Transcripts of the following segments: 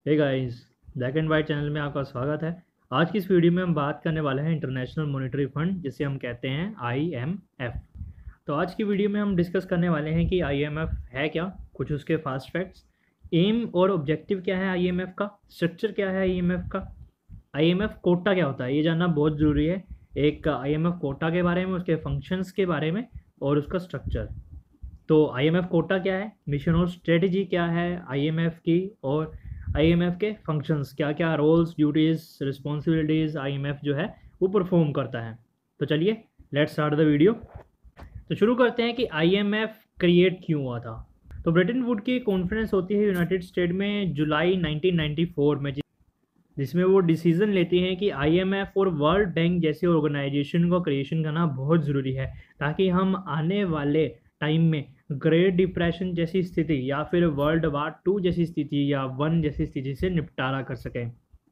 Hey guys, black and white channel में आपका स्वागत है। आज की इस वीडियो में हम बात करने वाले हैं इंटरनेशनल मॉनेटरी फंड, जिसे हम कहते हैं IMF। तो आज की वीडियो में हम डिस्कस करने वाले हैं कि IMF है क्या, कुछ उसके फास्ट फैक्ट्स, एम और ऑब्जेक्टिव क्या है IMF का, स्ट्रक्चर क्या है IMF का, IMF कोटा क्या होता है, ये जानना बहुत ज़रूरी है। एक IMF कोटा के बारे में, उसके फंक्शंस के बारे में और उसका स्ट्रक्चर। तो IMF कोटा क्या है, मिशन और स्ट्रेटजी क्या है IMF की, और IMF के फंक्शंस क्या क्या, रोल्स, ड्यूटीज, रिस्पॉन्सिबिलिटीज IMF जो है वो परफॉर्म करता है। तो चलिए लेट्स स्टार्ट द वीडियो। तो शुरू करते हैं कि IMF क्रिएट क्यों हुआ था। तो ब्रेटन वुड की कॉन्फ्रेंस होती है यूनाइटेड स्टेट में जुलाई 1994 में, जिसमें वो डिसीजन लेती हैं कि IMF और वर्ल्ड बैंक जैसे ऑर्गेनाइजेशन को क्रिएशन करना बहुत ज़रूरी है, ताकि हम आने वाले टाइम में ग्रेट डिप्रेशन जैसी स्थिति या फिर वर्ल्ड वार 2 जैसी स्थिति या 1 जैसी स्थिति से निपटारा कर सकें।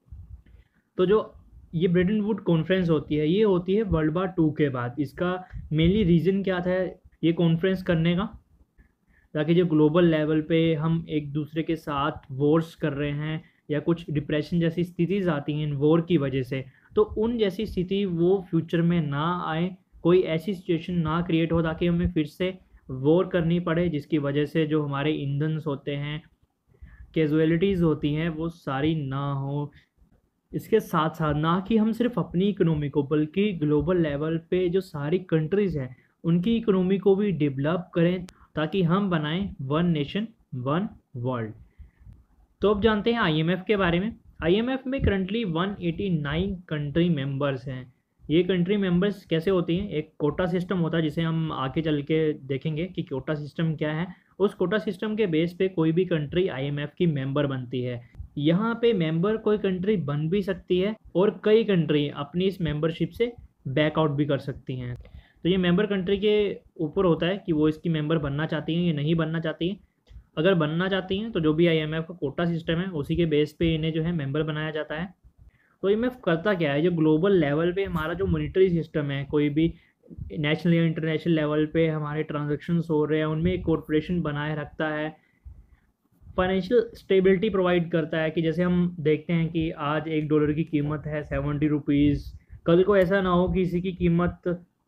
तो जो ये ब्रेटन वुड कॉन्फ्रेंस होती है, ये होती है वर्ल्ड वार 2 के बाद। इसका मेनली रीज़न क्या था ये कॉन्फ्रेंस करने का, ताकि जो ग्लोबल लेवल पे हम एक दूसरे के साथ वॉर्स कर रहे हैं या कुछ डिप्रेशन जैसी स्थितिज आती हैं इन वॉर की वजह से, तो उन जैसी स्थिति वो फ्यूचर में ना आए, कोई ऐसी सिचुएशन ना क्रिएट हो ताकि हमें फिर से वॉर करनी पड़े, जिसकी वजह से जो हमारे ईंधन होते हैं, कैजुअलिटीज़ होती हैं, वो सारी ना हो। इसके साथ साथ ना कि हम सिर्फ अपनी इकोनॉमी को बल्कि ग्लोबल लेवल पे जो सारी कंट्रीज़ हैं उनकी इकोनॉमी को भी डेवलप करें, ताकि हम बनाएं वन नेशन वन वर्ल्ड। तो अब जानते हैं IMF के बारे में। IMF में करंटली 189 कंट्री मेंबर्स हैं। ये कंट्री मेंबर्स कैसे होती हैं, एक कोटा सिस्टम होता है जिसे हम आगे चल के देखेंगे कि कोटा सिस्टम क्या है। उस कोटा सिस्टम के बेस पे कोई भी कंट्री IMF की मेंबर बनती है। यहाँ पे मेंबर कोई कंट्री बन भी सकती है और कई कंट्री अपनी इस मेंबरशिप से बैकआउट भी कर सकती हैं। तो ये मेंबर कंट्री के ऊपर होता है कि वो इसकी मेंबर बनना चाहती हैं या नहीं बनना चाहती हैं। अगर बनना चाहती हैं तो जो भी IMF का कोटा सिस्टम है उसी के बेस पे इन्हें जो है मेंबर बनाया जाता है। तो IMF करता क्या है, जो ग्लोबल लेवल पे हमारा जो मॉनेटरी सिस्टम है, कोई भी नेशनल या इंटरनेशनल लेवल पे हमारे ट्रांजैक्शंस हो रहे हैं उनमें एक कॉरपोरेशन बनाए रखता है, फाइनेंशियल स्टेबिलिटी प्रोवाइड करता है। कि जैसे हम देखते हैं कि आज $1 की कीमत है 70 रुपीज़, कल को ऐसा ना हो कि इसी की कीमत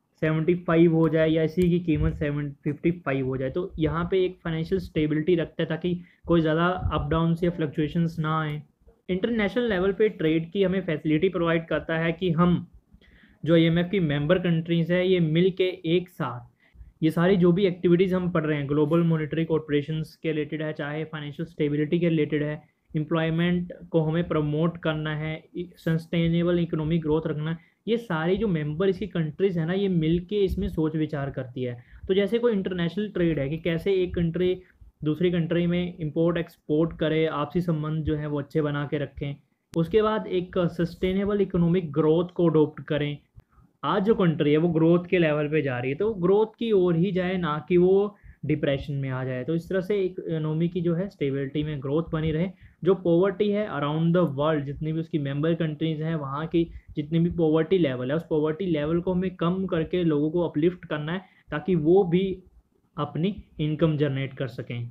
75 हो जाए या इसी की कीमत 755 हो जाए। तो यहाँ पे एक फाइनेंशियल स्टेबिलिटी रखता है ताकि कोई ज़्यादा अप डाउन या फ्लक्चुएशंस ना आए। इंटरनेशनल लेवल पे ट्रेड की हमें फैसिलिटी प्रोवाइड करता है कि हम जो IMF की मेंबर कंट्रीज़ है ये मिल के एक साथ ये सारी जो भी एक्टिविटीज़ हम पढ़ रहे हैं ग्लोबल मॉनेटरी कॉर्पोरेशंस के रिलेटेड है, चाहे फाइनेंशियल स्टेबिलिटी के रिलेटेड है, एम्प्लॉयमेंट को हमें प्रमोट करना है, सस्टेनेबल इकोनॉमिक ग्रोथ रखना है, ये सारी जो मेंबर इसकी कंट्रीज़ है ना, ये मिल के इसमें सोच विचार करती है। तो जैसे कोई इंटरनेशनल ट्रेड है कि कैसे एक कंट्री दूसरी कंट्री में इंपोर्ट एक्सपोर्ट करे, आपसी संबंध जो है वो अच्छे बना के रखें, उसके बाद एक सस्टेनेबल इकोनॉमिक ग्रोथ को अडोप्ट करें। आज जो कंट्री है वो ग्रोथ के लेवल पे जा रही है, तो ग्रोथ की ओर ही जाए, ना कि वो डिप्रेशन में आ जाए। तो इस तरह से इकोनॉमी की जो है स्टेबिलिटी में ग्रोथ बनी रहे। जो पॉवर्टी है अराउंड द वर्ल्ड, जितनी भी उसकी मेंबर कंट्रीज़ हैं, वहाँ की जितनी भी पॉवर्टी लेवल है, उस पॉवर्टी लेवल को हमें कम करके लोगों को अपलिफ्ट करना है, ताकि वो भी अपनी इनकम जनरेट कर सकें।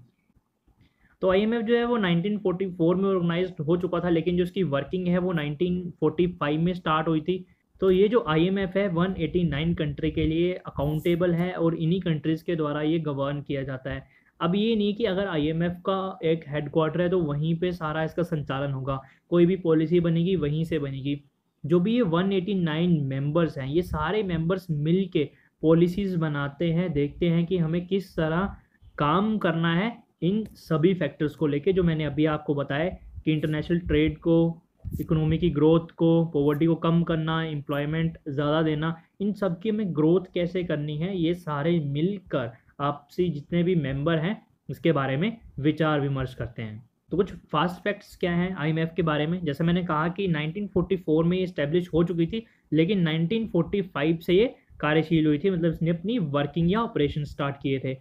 तो IMF जो है वो 1944 में ऑर्गेनाइज्ड हो चुका था, लेकिन जो उसकी वर्किंग है वो 1945 में स्टार्ट हुई थी। तो ये जो IMF है 189 कंट्री के लिए अकाउंटेबल है और इन्हीं कंट्रीज़ के द्वारा ये गवर्न किया जाता है। अब ये नहीं कि अगर IMF का एक हेडक्वार्टर है तो वहीं पे सारा इसका संचालन होगा, कोई भी पॉलिसी बनेगी वहीं से बनेगी। जो भी ये 189 मेंबर्स हैं, ये सारे मेंबर्स मिल के पॉलिसीज़ बनाते हैं, देखते हैं कि हमें किस तरह काम करना है इन सभी फैक्टर्स को लेके, जो मैंने अभी आपको बताया कि इंटरनेशनल ट्रेड को, इकोनॉमी की ग्रोथ को, पॉवर्टी को कम करना, एम्प्लॉयमेंट ज़्यादा देना, इन सब की हमें ग्रोथ कैसे करनी है, ये सारे मिलकर आपसी जितने भी मेंबर हैं इसके बारे में विचार विमर्श करते हैं। तो कुछ फास्ट फैक्ट्स क्या हैं IMF के बारे में। जैसे मैंने कहा कि 1944 में ये इस्टेब्लिश हो चुकी थी, लेकिन 1945 से ये कार्यशील हुई थी, मतलब इसने अपनी वर्किंग या ऑपरेशन स्टार्ट किए थे।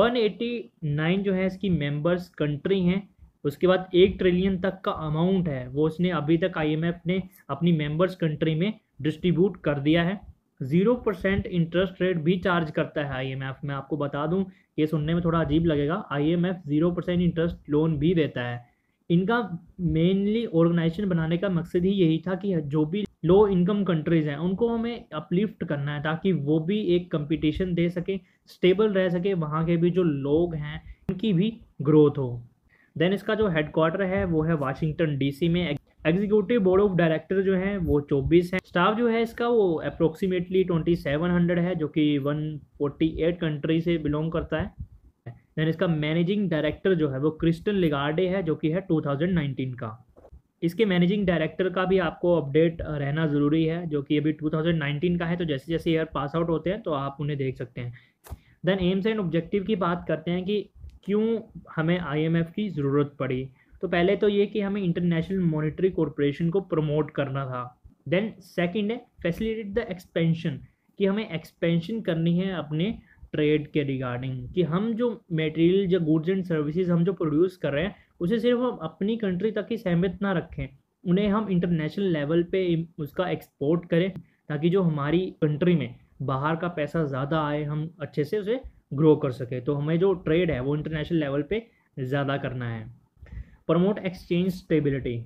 189 जो है इसकी मेंबर्स कंट्री हैं। उसके बाद 1 ट्रिलियन तक का अमाउंट है वो उसने अभी तक IMF ने अपनी मेंबर्स कंट्री में डिस्ट्रीब्यूट कर दिया है। 0% इंटरेस्ट रेट भी चार्ज करता है IMF। मैं आपको बता दूं, ये सुनने में थोड़ा अजीब लगेगा, IMF 0% इंटरेस्ट लोन भी देता है। इनका मेनली ऑर्गेनाइजेशन बनाने का मकसद ही यही था कि जो भी लो इनकम कंट्रीज हैं उनको हमें अपलिफ्ट करना है ताकि वो भी एक कंपटीशन दे सके, स्टेबल रह सके, वहाँ के भी जो लोग हैं उनकी भी ग्रोथ हो। देन इसका जो हेडक्वार्टर है वो है वाशिंगटन डीसी में। एग्जीक्यूटिव बोर्ड ऑफ डायरेक्टर जो है वो 24 है। स्टाफ जो है इसका वो अप्रोक्सीमेटली 2700 है, जो कि 148 कंट्री से बिलोंग करता है। देन इसका मैनेजिंग डायरेक्टर जो है वो क्रिस्टन लिगार्डे है, जो कि है 2019 का। इसके मैनेजिंग डायरेक्टर का भी आपको अपडेट रहना ज़रूरी है, जो कि अभी 2019 का है, तो जैसे जैसे ईयर पास आउट होते हैं तो आप उन्हें देख सकते हैं। देन एम्स एंड ऑब्जेक्टिव की बात करते हैं कि क्यों हमें आईएमएफ की ज़रूरत पड़ी। तो पहले तो ये कि हमें इंटरनेशनल मॉनेटरी कॉरपोरेशन को प्रमोट करना था। देन सेकंड है फैसिलिटेट द एक्सपेंशन, कि हमें एक्सपेंशन करनी है अपने ट्रेड के रिगार्डिंग, कि हम जो मटेरियल या गुड्स एंड सर्विसेज हम जो प्रोड्यूस कर रहे हैं उसे सिर्फ हम अपनी कंट्री तक ही सीमित ना रखें, उन्हें हम इंटरनेशनल लेवल पे उसका एक्सपोर्ट करें, ताकि जो हमारी कंट्री में बाहर का पैसा ज़्यादा आए, हम अच्छे से उसे ग्रो कर सके। तो हमें जो ट्रेड है वो इंटरनेशनल लेवल पे ज़्यादा करना है। Promote exchange stability.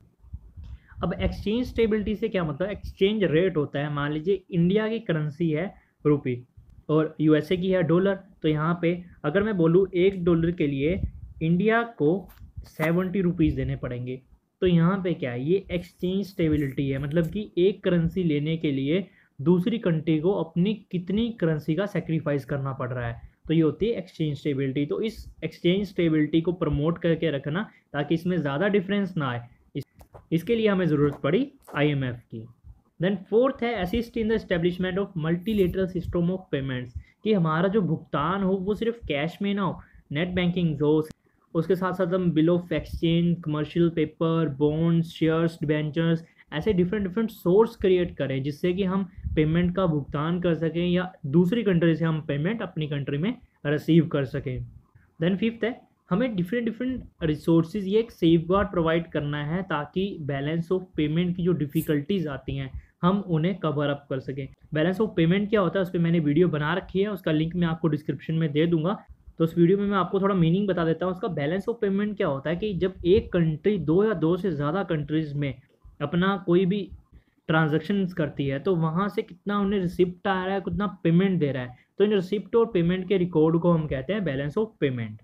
अब एक्सचेंज स्टेबिलिटी से क्या मतलब, एक्सचेंज रेट होता है, मान लीजिए इंडिया की करेंसी है रुपी और यूएसए की है डॉलर, तो यहाँ पे अगर मैं बोलूँ $1 के लिए इंडिया को 70 रुपीज़ देने पड़ेंगे, तो यहाँ पे क्या है, ये एक्सचेंज स्टेबिलिटी है। मतलब कि एक करेंसी लेने के लिए दूसरी कंट्री को अपनी कितनी करेंसी का सेक्रीफाइस करना पड़ रहा है, तो ये होती है एक्सचेंज स्टेबिलिटी। तो इस एक्सचेंज स्टेबिलिटी को प्रमोट करके रखना ताकि इसमें ज़्यादा डिफरेंस ना आए, इसके लिए हमें ज़रूरत पड़ी आईएमएफ की। देन फोर्थ है assist in the establishment of multilateral system of payments, कि हमारा जो भुगतान हो वो सिर्फ कैश में ना हो, नेट बैंकिंग हो, उसके साथ साथ हम bill of exchange, commercial paper, bonds, shares, debentures, ऐसे डिफरेंट सोर्स क्रिएट करें जिससे कि हम पेमेंट का भुगतान कर सकें या दूसरी कंट्री से हम पेमेंट अपनी कंट्री में रिसीव कर सकें। देन फिफ्थ है हमें डिफरेंट रिसोर्सेज, ये एक सेफगार्ड प्रोवाइड करना है ताकि बैलेंस ऑफ पेमेंट की जो डिफ़िकल्टीज आती हैं हम उन्हें कवर अप कर सकें। बैलेंस ऑफ पेमेंट क्या होता है उस पर मैंने वीडियो बना रखी है, उसका लिंक मैं आपको डिस्क्रिप्शन में दे दूंगा। तो उस वीडियो में मैं आपको थोड़ा मीनिंग बता देता हूँ। उसका बैलेंस ऑफ पेमेंट क्या होता है कि जब एक कंट्री दो या दो से ज़्यादा कंट्रीज़ में अपना कोई भी ट्रांजैक्शंस करती है तो वहाँ से कितना उन्हें रिसिप्ट आ रहा है, कितना पेमेंट दे रहा है, तो इन रिसिप्ट और पेमेंट के रिकॉर्ड को हम कहते हैं balance of payment.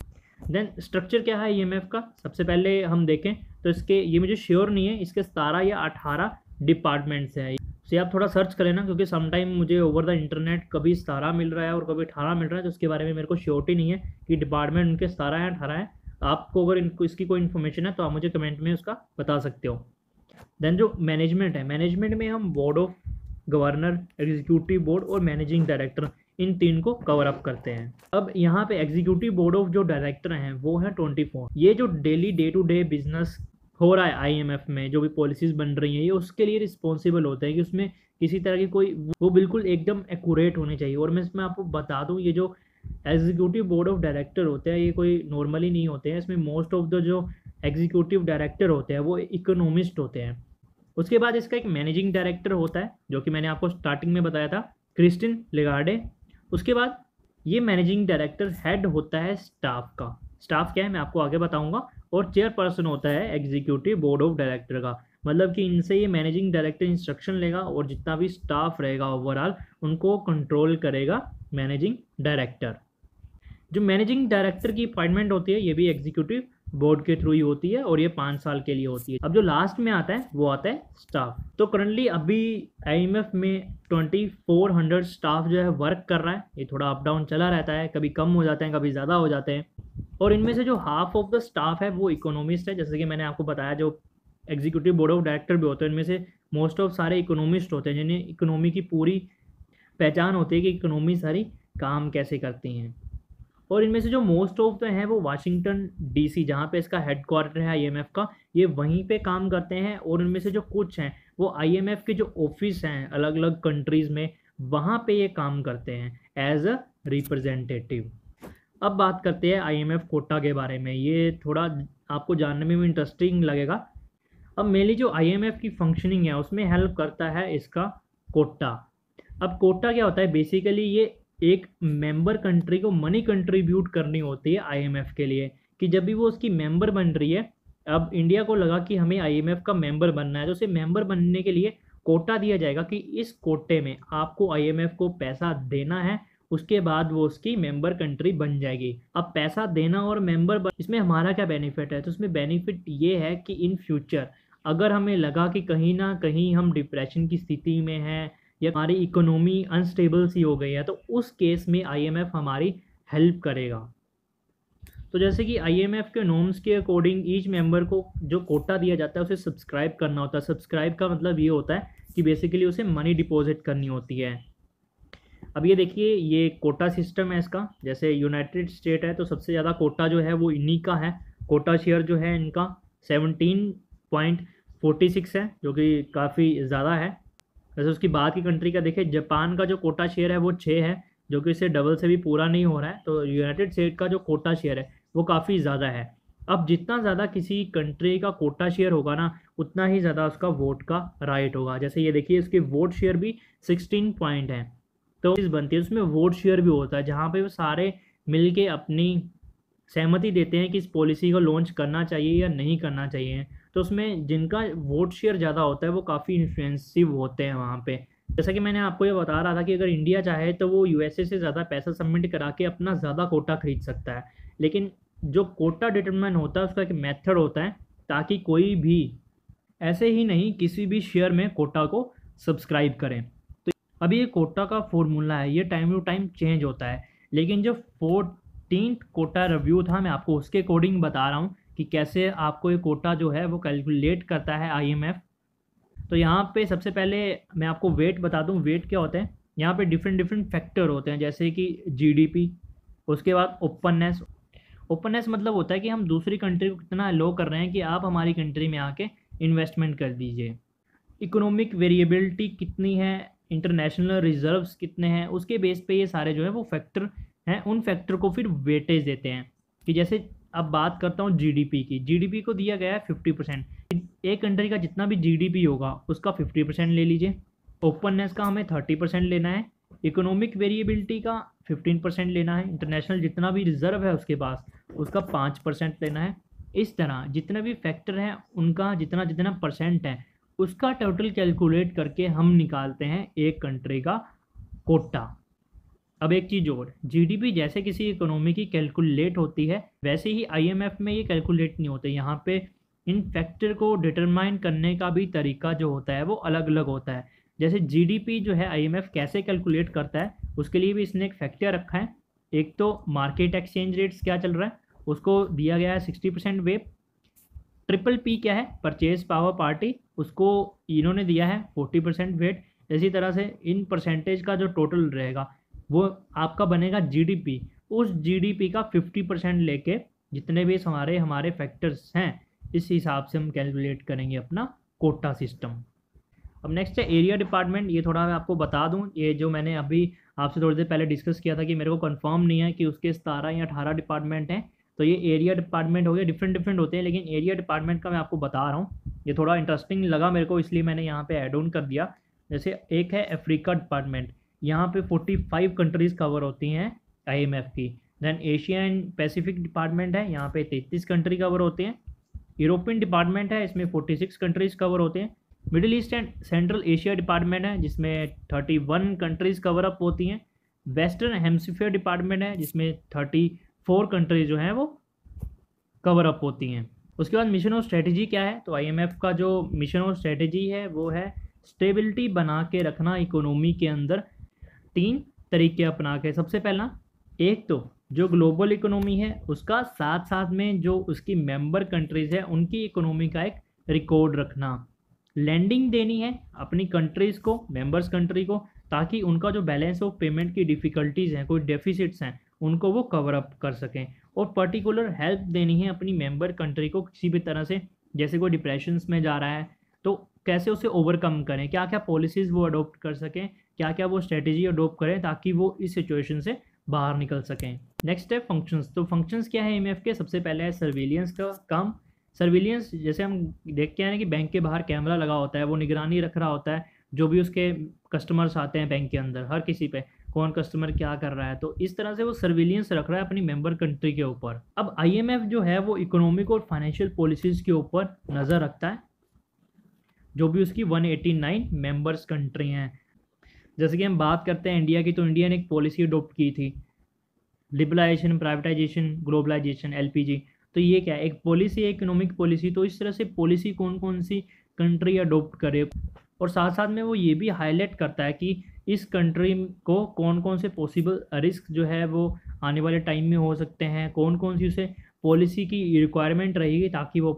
Then structure क्या है ईएमएफ का, सबसे पहले हम देखें तो इसके, ये मुझे श्योर नहीं है, इसके 17 या 18 डिपार्टमेंट्स हैं। से आप थोड़ा सर्च करें ना, क्योंकि समटाइम मुझे ओवर द इंटरनेट कभी 17 मिल रहा है और कभी 18 मिल रहा है, तो उसके बारे में मेरे को श्योरिटी नहीं है कि डिपार्टमेंट उनके 17 या 18 है। आपको अगर इनको इसकी कोई इन्फॉर्मेशन है तो आप मुझे कमेंट में उसका बता सकते हो। देन जो मैनेजमेंट है, मैनेजमेंट में हम board of governor, executive board और मैनेजिंग डायरेक्टर, इन तीन को कवर अप करते हैं। अब यहाँ पे एग्जीक्यूटिव बोर्ड ऑफ जो डायरेक्टर हैं वो है 24। ये जो daily day to day business हो रहा है आईएमएफ में, जो भी पॉलिसीज बन रही हैं, ये उसके लिए रिस्पॉन्सिबल होते हैं कि उसमें किसी तरह की कोई, वो बिल्कुल एकदम एक्यूरेट होनी चाहिए। और मैं इसमें आपको बता दूं, ये जो एग्जीक्यूटिव बोर्ड ऑफ डायरेक्टर होते हैं ये कोई नॉर्मली नहीं होते हैं। इसमें मोस्ट ऑफ द जो एग्जीक्यूटिव डायरेक्टर होते हैं वो इकोनॉमिस्ट होते हैं। उसके बाद इसका एक मैनेजिंग डायरेक्टर होता है, जो कि मैंने आपको स्टार्टिंग में बताया था, क्रिस्टिन लिगार्डे। उसके बाद ये मैनेजिंग डायरेक्टर हेड होता है स्टाफ का। स्टाफ क्या है मैं आपको आगे बताऊंगा। और चेयरपर्सन होता है एग्जीक्यूटिव बोर्ड ऑफ डायरेक्टर का, मतलब कि इनसे ये मैनेजिंग डायरेक्टर इंस्ट्रक्शन लेगा और जितना भी स्टाफ रहेगा ओवरऑल उनको कंट्रोल करेगा मैनेजिंग डायरेक्टर। जो मैनेजिंग डायरेक्टर की अपॉइंटमेंट होती है ये भी एग्जीक्यूटिव बोर्ड के थ्रू ही होती है और ये 5 साल के लिए होती है। अब जो लास्ट में आता है वो आता है स्टाफ। तो करंटली अभी आईएमएफ में 2400 स्टाफ जो है वर्क कर रहा है। ये थोड़ा अप डाउन चला रहता है, कभी कम हो जाते हैं, कभी ज़्यादा हो जाते हैं। और इनमें से जो हाफ ऑफ द स्टाफ है वो इकोनॉमिस्ट है, जैसे कि मैंने आपको बताया। जो एग्जीक्यूटिव बोर्ड ऑफ डायरेक्टर भी होते हैं इनमें से मोस्ट ऑफ सारे इकोनॉमिस्ट होते हैं, जिन्हें इकोनॉमी की पूरी पहचान होती है कि इकोनॉमी सारी काम कैसे करती हैं। और इनमें से जो मोस्ट ऑफ द हैं वो वाशिंगटन डीसी, जहाँ पे इसका हेडक्वार्टर है आईएमएफ का, ये वहीं पे काम करते हैं। और इनमें से जो कुछ हैं वो आईएमएफ के जो ऑफिस हैं अलग अलग कंट्रीज़ में, वहाँ पे ये काम करते हैं एज अ रिप्रेजेंटेटिव। अब बात करते हैं आईएमएफ कोटा के बारे में। ये थोड़ा आपको जानने में भी इंटरेस्टिंग लगेगा। अब मेनली जो आईएमएफ की फंक्शनिंग है उसमें हेल्प करता है इसका कोटा। अब कोटा क्या होता है, बेसिकली ये एक मेंबर कंट्री को मनी कंट्रीब्यूट करनी होती है आईएमएफ के लिए, कि जब भी वो उसकी मेंबर बन रही है अब इंडिया को लगा कि हमें आईएमएफ का मेंबर बनना है, तो उसे मेंबर बनने के लिए कोटा दिया जाएगा कि इस कोटे में आपको आईएमएफ को पैसा देना है, उसके बाद वो उसकी मेंबर कंट्री बन जाएगी। अब पैसा देना और इसमें हमारा क्या बेनिफिट है? तो उसमें बेनिफिट ये है कि इन फ्यूचर अगर हमें लगा कि कहीं ना कहीं हम डिप्रेशन की स्थिति में हैं या हमारी इकोनॉमी अनस्टेबल सी हो गई है, तो उस केस में आईएमएफ हमारी हेल्प करेगा। तो जैसे कि आईएमएफ के नॉर्म्स के अकॉर्डिंग ईच मेंबर को जो कोटा दिया जाता है उसे सब्सक्राइब करना होता है। सब्सक्राइब का मतलब ये होता है कि बेसिकली उसे मनी डिपॉजिट करनी होती है। अब ये देखिए, ये कोटा सिस्टम है इसका। जैसे यूनाइटेड स्टेट है तो सबसे ज़्यादा कोटा जो है वो इन्हीं का है। कोटा शेयर जो है इनका 17.46 है, जो कि काफ़ी ज़्यादा है। वैसे उसकी बात की कंट्री का देखें, जापान का जो कोटा शेयर है वो 6 है, जो कि इससे डबल से भी पूरा नहीं हो रहा है। तो यूनाइटेड स्टेट का जो कोटा शेयर है वो काफ़ी ज़्यादा है। अब जितना ज़्यादा किसी कंट्री का कोटा शेयर होगा ना, उतना ही ज़्यादा उसका वोट का राइट होगा। जैसे ये देखिए, इसके वोट शेयर भी 16 पॉइंट है। तो चीज़ बनती है उसमें वोट शेयर भी होता है, जहाँ पे वो सारे मिलके अपनी सहमति देते हैं कि इस पॉलिसी को लॉन्च करना चाहिए या नहीं करना चाहिए। तो उसमें जिनका वोट शेयर ज़्यादा होता है वो काफ़ी इन्फ्लुएंसिव होते हैं वहाँ पे। जैसा कि मैंने आपको ये बता रहा था कि अगर इंडिया चाहे तो वो यूएसए से ज़्यादा पैसा सबमिट करा के अपना ज़्यादा कोटा खरीद सकता है। लेकिन जो कोटा डिटरमाइन होता है उसका एक मेथड होता है, ताकि कोई भी ऐसे ही नहीं किसी भी शेयर में कोटा को सब्सक्राइब करें। तो अभी ये कोटा का फॉर्मूला है, ये टाइम टू टाइम चेंज होता है। लेकिन जो 14th कोटा रिव्यू था, मैं आपको उसके अकॉर्डिंग बता रहा हूँ कि कैसे आपको ये कोटा जो है वो कैलकुलेट करता है आईएमएफ। तो यहाँ पे सबसे पहले मैं आपको वेट बता दूँ। वेट क्या होते हैं? यहाँ पे डिफरेंट फैक्टर होते हैं, जैसे कि जीडीपी, उसके बाद ओपननेस। ओपननेस मतलब होता है कि हम दूसरी कंट्री को कितना अलो कर रहे हैं कि आप हमारी कंट्री में आके इन्वेस्टमेंट कर दीजिए। इकोनॉमिक वेरिएबिलिटी कितनी है, इंटरनेशनल रिजर्व्स कितने हैं, उसके बेस पे ये सारे जो है वो फैक्टर हैं। उन फैक्टर को फिर वेटेज देते हैं कि जैसे अब बात करता हूँ जीडीपी की। जीडीपी को दिया गया है 50%। एक कंट्री का जितना भी जीडीपी होगा उसका 50% ले लीजिए। ओपननेस का हमें 30% लेना है। इकोनॉमिक वेरिएबिलिटी का 15% लेना है। इंटरनेशनल जितना भी रिजर्व है उसके पास, उसका 5% लेना है। इस तरह जितने भी फैक्टर हैं उनका जितना जितना परसेंट है उसका टोटल कैलकुलेट करके हम निकालते हैं एक कंट्री का कोटा। अब एक चीज़ और, जीडीपी जैसे किसी इकोनॉमी की कैलकुलेट होती है, वैसे ही आईएमएफ में ये कैलकुलेट नहीं होते। यहाँ पे इन फैक्टर को डिटरमाइन करने का भी तरीका जो होता है वो अलग अलग होता है। जैसे जीडीपी जो है आईएमएफ कैसे कैलकुलेट करता है, उसके लिए भी इसने एक फैक्टर रखा है। एक तो मार्केट एक्सचेंज रेट्स क्या चल रहा है उसको दिया गया है 60% वेट। ट्रिपल पी क्या है, परचेज पावर पार्टी, उसको इन्होंने दिया है 40% वेट। इसी तरह से इन परसेंटेज का जो टोटल रहेगा वो आपका बनेगा जीडीपी। उस जीडीपी का 50% लेके जितने भी हमारे फैक्टर्स हैं, इस हिसाब से हम कैलकुलेट करेंगे अपना कोटा सिस्टम। अब नेक्स्ट है एरिया डिपार्टमेंट। ये थोड़ा मैं आपको बता दूं, ये जो मैंने अभी आपसे थोड़ी देर पहले डिस्कस किया था कि मेरे को कंफर्म नहीं है कि उसके 17 या 18 डिपार्टमेंट हैं। तो ये एरिया डिपार्टमेंट हो गया, डिफरेंट होते हैं, लेकिन एरिया डिपार्टमेंट का मैं आपको बता रहा हूँ। ये थोड़ा इंटरेस्टिंग लगा मेरे को, इसलिए मैंने यहाँ पे ऐड ऑन कर दिया। जैसे एक है अफ्रीका डिपार्टमेंट, यहाँ पे 45 कंट्रीज़ कवर होती हैं आईएमएफ की। Then Asia and Pacific department है, यहाँ पे 33 कंट्री कवर होते हैं। यूरोपियन डिपार्टमेंट है, इसमें 46 कंट्रीज़ कवर होते हैं। Middle east and central Asia department है, जिसमें 31 कंट्रीज़ कवर अप होती हैं। वेस्टर्न हेमस्फीयर डिपार्टमेंट है, जिसमें 34 कंट्रीज जो हैं वो कवर अप होती हैं। उसके बाद मिशन और स्ट्रेटजी क्या है, तो आईएमएफ का जो मिशन और स्ट्रेटजी है वो है स्टेबिलिटी बना के रखना इकोनॉमी के अंदर 3 तरीके अपना के। सबसे पहला, एक तो जो ग्लोबल इकोनॉमी है उसका साथ साथ में जो उसकी मेंबर कंट्रीज़ है उनकी इकोनॉमी का एक रिकॉर्ड रखना। लैंडिंग देनी है अपनी कंट्रीज़ को, मेंबर्स कंट्री को, ताकि उनका जो बैलेंस ऑफ पेमेंट की डिफ़िकल्टीज़ हैं, कोई डेफिसिट्स हैं, उनको वो कवर अप कर सकें। और पर्टिकुलर हेल्प देनी है अपनी मेंबर कंट्री को किसी भी तरह से, जैसे कोई डिप्रेशंस में जा रहा है तो कैसे उसे ओवरकम करें, क्या क्या पॉलिसीज़ वो अडोप्ट कर सकें, क्या क्या वो स्ट्रेटेजी अडोप्ट करें ताकि वो इस सिचुएशन से बाहर निकल सकें। नेक्स्ट है फंक्शंस। तो फंक्शंस क्या है आईएमएफ के? सबसे पहले है सर्विलियंस का काम। सर्विलियंस जैसे हम देखते हैं कि बैंक के बाहर कैमरा लगा होता है, वो निगरानी रख रहा होता है जो भी उसके कस्टमर्स आते हैं बैंक के अंदर, हर किसी पे कौन कस्टमर क्या कर रहा है। तो इस तरह से वो सर्विलियंस रख रहा है अपनी मेंबर कंट्री के ऊपर। अब IMF जो है वो इकोनॉमिक और फाइनेंशियल पॉलिसीज़ के ऊपर नज़र रखता है, जो भी उसकी 189 मेंबर्स कंट्री हैं। जैसे कि हम बात करते हैं इंडिया की, तो इंडिया ने एक पॉलिसी अडोप्ट की थी, लिबरलाइजेशन, प्राइवेटाइजेशन, ग्लोबलाइजेशन, LPG। तो ये क्या है, एक पॉलिसी है, इकोनॉमिक पॉलिसी। तो इस तरह से पॉलिसी कौन कौन सी कंट्री अडोप्ट करे, और साथ साथ में वो ये भी हाईलाइट करता है कि इस कंट्री को कौन कौन से पॉसिबल रिस्क जो है वो आने वाले टाइम में हो सकते हैं, कौन कौन सी उसे पॉलिसी की रिक्वायरमेंट रहेगी ताकि वो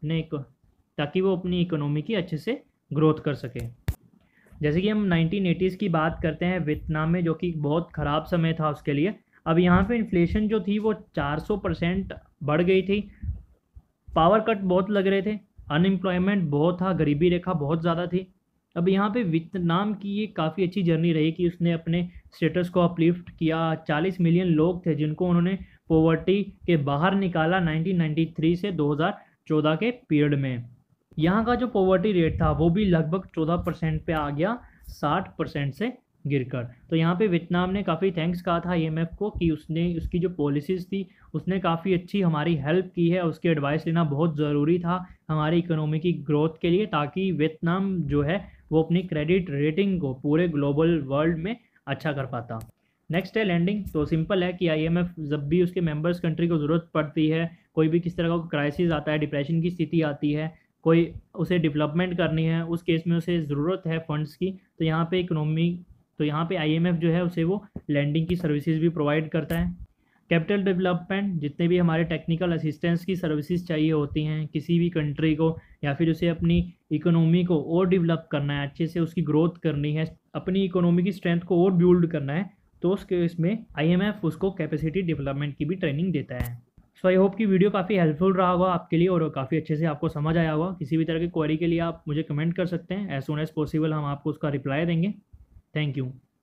अपनी इकोनॉमी की अच्छे से ग्रोथ कर सके। जैसे कि हम 1980s की बात करते हैं वियतनाम में, जो कि बहुत ख़राब समय था उसके लिए। अब यहाँ पे इन्फ्लेशन जो थी वो 400% बढ़ गई थी, पावर कट बहुत लग रहे थे, अनएम्प्लॉयमेंट बहुत था, गरीबी रेखा बहुत ज़्यादा थी। अब यहाँ पे वियतनाम की ये काफ़ी अच्छी जर्नी रही कि उसने अपने स्टेटस को अपलिफ्ट किया। 40 मिलियन लोग थे जिनको उन्होंने पॉवर्टी के बाहर निकाला 1993 से 2014 के पीरियड में। यहाँ का जो पॉवर्टी रेट था वो भी लगभग 14% पे आ गया 60% से गिरकर। तो यहाँ पे वियतनाम ने काफ़ी थैंक्स कहा था IMF को कि उसकी जो पॉलिसीज़ थी उसने काफ़ी अच्छी हमारी हेल्प की है। उसकी एडवाइस लेना बहुत ज़रूरी था हमारी इकोनॉमी की ग्रोथ के लिए, ताकि वियतनाम जो है वो अपनी क्रेडिट रेटिंग को पूरे ग्लोबल वर्ल्ड में अच्छा कर पाता। नेक्स्ट है लैंडिंग। तो सिंपल है कि IMF जब भी उसके मेंबर्स कंट्री को ज़रूरत पड़ती है, कोई भी किस तरह का क्राइसिस आता है, डिप्रेशन की स्थिति आती है, कोई उसे डेवलपमेंट करनी है, उस केस में उसे ज़रूरत है फंड्स की, तो यहाँ पे IMF जो है उसे वो लैंडिंग की सर्विसेज भी प्रोवाइड करता है। कैपिटल डेवलपमेंट, जितने भी हमारे टेक्निकल असिस्टेंस की सर्विसेज चाहिए होती हैं किसी भी कंट्री को, या फिर उसे अपनी इकोनॉमी को और डेवलप करना है, अच्छे से उसकी ग्रोथ करनी है, अपनी इकोनॉमी की स्ट्रेंथ को और बिल्ड करना है, तो उस केस में IMF उसको कैपेसिटी डेवलपमेंट की भी ट्रेनिंग देता है। सो आई होप कि वीडियो काफ़ी हेल्पफुल रहा होगा आपके लिए और काफ़ी अच्छे से आपको समझ आया होगा। किसी भी तरह की क्वेरी के लिए आप मुझे कमेंट कर सकते हैं, एज सून एज पॉसिबल हम आपको उसका रिप्लाई देंगे। Thank you.